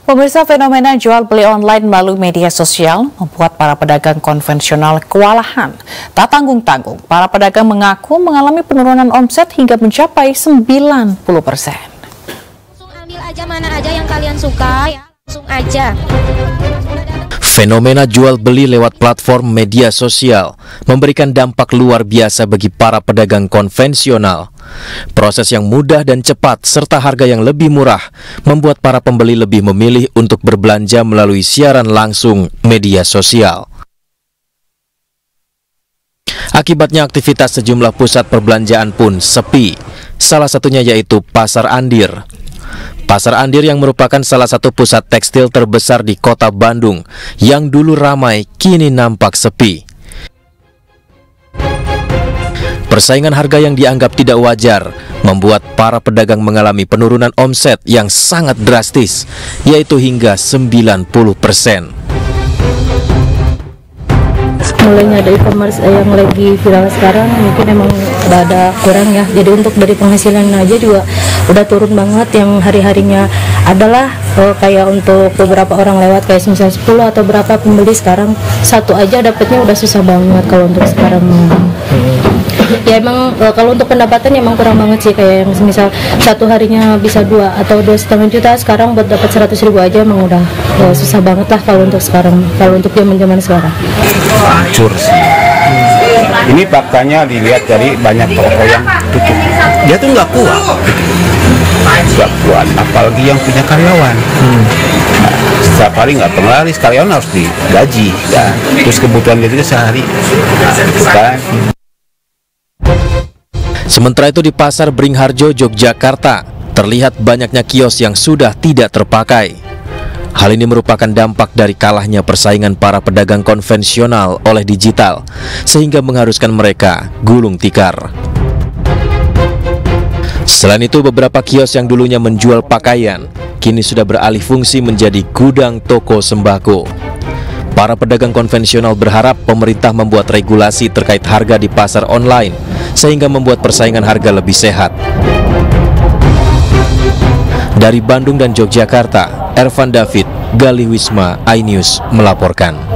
Pemirsa, fenomena jual beli online melalui media sosial membuat para pedagang konvensional kewalahan. Tak tanggung-tanggung, para pedagang mengaku mengalami penurunan omset hingga mencapai 90%. Langsung ambil aja mana aja yang kalian suka, ya. Langsung aja. Fenomena jual beli lewat platform media sosial memberikan dampak luar biasa bagi para pedagang konvensional. Proses yang mudah dan cepat serta harga yang lebih murah membuat para pembeli lebih memilih untuk berbelanja melalui siaran langsung media sosial. Akibatnya aktivitas sejumlah pusat perbelanjaan pun sepi, salah satunya yaitu Pasar Andir. Pasar Andir yang merupakan salah satu pusat tekstil terbesar di kota Bandung yang dulu ramai kini nampak sepi. Persaingan harga yang dianggap tidak wajar membuat para pedagang mengalami penurunan omset yang sangat drastis, yaitu hingga 90%. Mulainya ada e-commerce yang lagi viral sekarang, mungkin emang ada kurang ya. Jadi untuk dari penghasilan aja juga udah turun banget, yang hari-harinya adalah kayak untuk beberapa orang lewat kayak misal 10 atau berapa pembeli, sekarang satu aja dapatnya udah susah banget kalau untuk sekarang. Ya emang kalau untuk pendapatan emang kurang banget sih, kayak yang misal satu harinya bisa 2 atau 2,5 juta, sekarang buat dapat 100.000 aja emang udah susah banget lah kalau untuk sekarang, kalau untuk zaman sekarang. Hancur sih. Ini faktanya dilihat dari banyak toko yang tutup. Dia tuh nggak kuat, apalagi yang punya karyawan. Setiap hari nggak penglaris, karyawan harus digaji, ya. Terus kebutuhan dia itu sehari. Kan? Sementara itu di Pasar Beringharjo, Yogyakarta, terlihat banyaknya kios yang sudah tidak terpakai. Hal ini merupakan dampak dari kalahnya persaingan para pedagang konvensional oleh digital, sehingga mengharuskan mereka gulung tikar. Selain itu, beberapa kios yang dulunya menjual pakaian, kini sudah beralih fungsi menjadi gudang toko sembako. Para pedagang konvensional berharap pemerintah membuat regulasi terkait harga di pasar online, sehingga membuat persaingan harga lebih sehat. Dari Bandung dan Yogyakarta, Ervan David, Gali Wisma, iNews melaporkan.